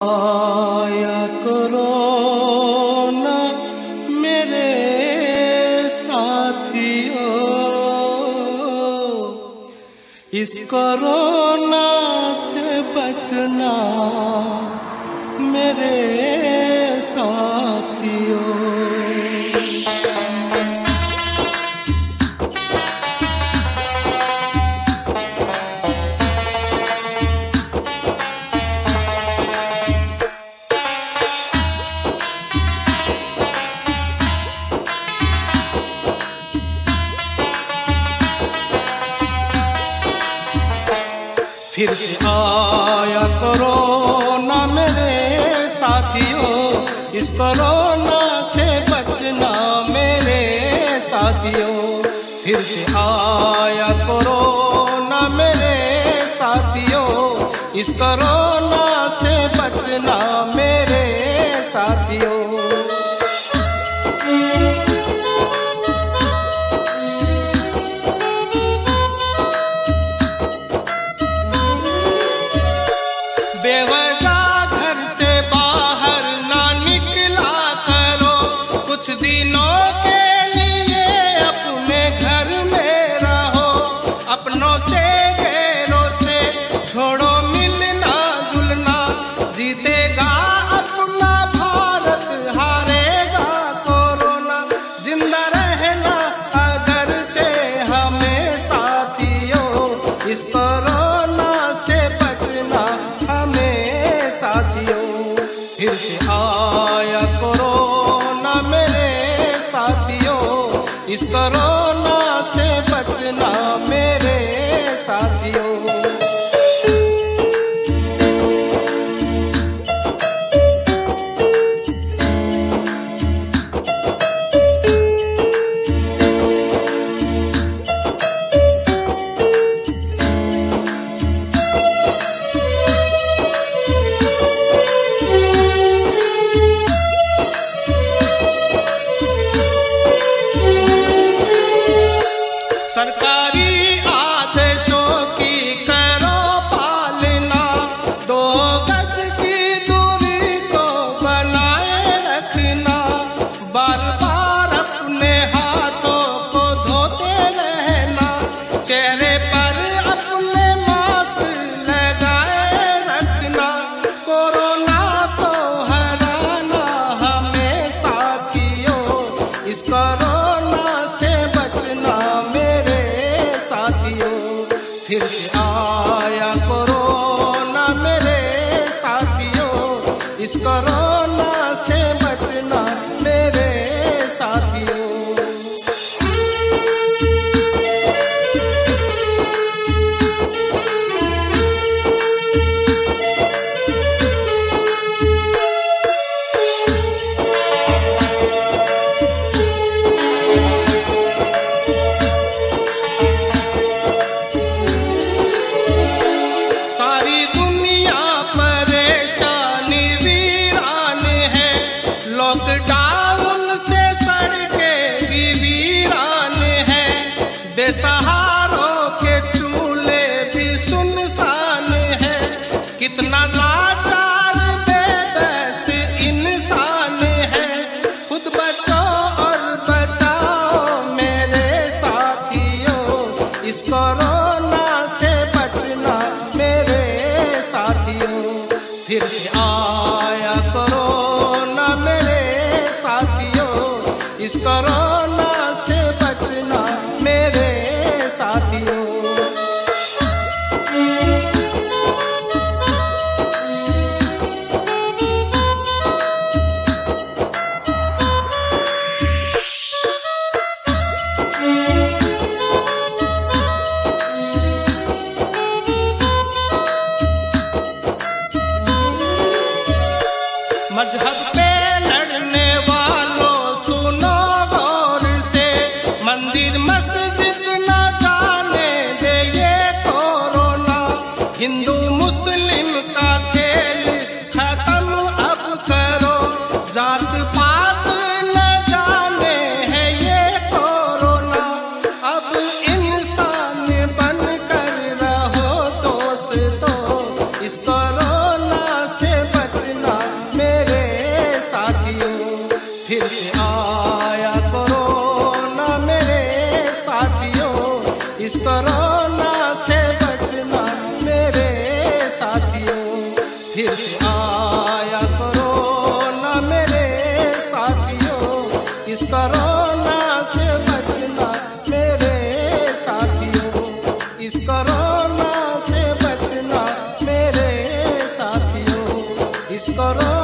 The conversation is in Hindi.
आया करो ना मेरे साथियों, इस कोरोना से बचना मेरे साथियों। फिर से आया कोरोना मेरे साथियों, इस कोरोना से बचना मेरे साथियों। फिर से आया कोरोना मेरे साथियों, इस कोरोना से बचना मेरे साथियों। बेवजह घर से बाहर ना निकला करो, कुछ दिनों के लिए अपने घर में रहो। अपनों से गैरों से छोड़ो मिलना जुलना, जीतेगा अपना भारत, हारेगा कोरोना। जिंदा रहना अगरचे हमें साथियों, इस कोरोना से बचना हमें साथियों। फिर से आया कोरोना मेरे साथियों, इस कोरोना से बचना मेरे साथियों। सरकारी आदेशों की करो पालना, 2 गज की दूरी को बनाए रखना। बार बार अपने हाथों को धोते रहना, चेहरे पर अपने मास्क लगाए रखना। कोरोना को हराना हमें साथियों, इस कोरोना से बचना मेरे साथियों। फिर से आया कोरोना मेरे साथियों, इस कोरोना से बचना मेरे साथियों। सारी दुनिया परेशानी वीरान है, लॉकडाउन से सड़कें भी वीरान है। बेसहारों के चूल्हे भी सुनसान है, कितना लाचार बेबस इंसान है। खुद बचो और बचाओ मेरे साथियों, इस कोरोना से बचना मेरे साथियों। फिर से आया कोरोना मेरे साथियों, इस कोरोना से बचना मेरे साथियों। मजहब पे लड़ने वालों सुनो गौर से, मंदिर मस्जिद न जाने दे ये कोरोना। हिंदू मुस्लिम का खेल खत्म अब करो, जात पात न जाने है ये कोरोना। अब इंसान बनकर रहो दोस्तों, इस कोरोना से बचना इस कोरोना से बचना मेरे साथियों। फिर से आया कोरोना मेरे साथियों, इस कोरोना से बचना मेरे साथियों, इस कोरोना से बचना मेरे साथियों, इस कोरोना